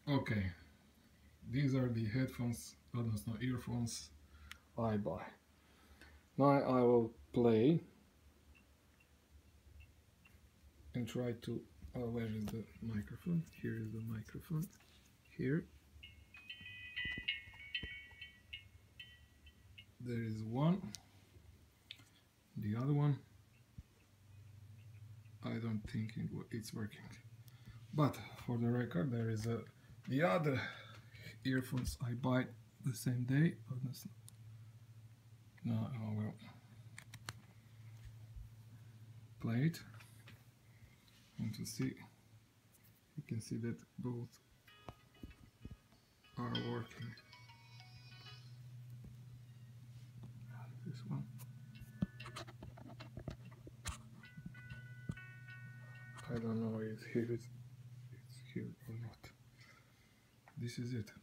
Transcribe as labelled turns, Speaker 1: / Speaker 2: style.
Speaker 1: Okay, these are the headphones, earphones I buy. Now I will play and try to, where is the microphone? Here is the microphone, here. There is one, the other one, I don't think it's working. But for the record, there is the other earphones I buy the same day. No, oh well. Play it, and to see, you can see that both are working. This one. I don't know if it's here or not. This is it.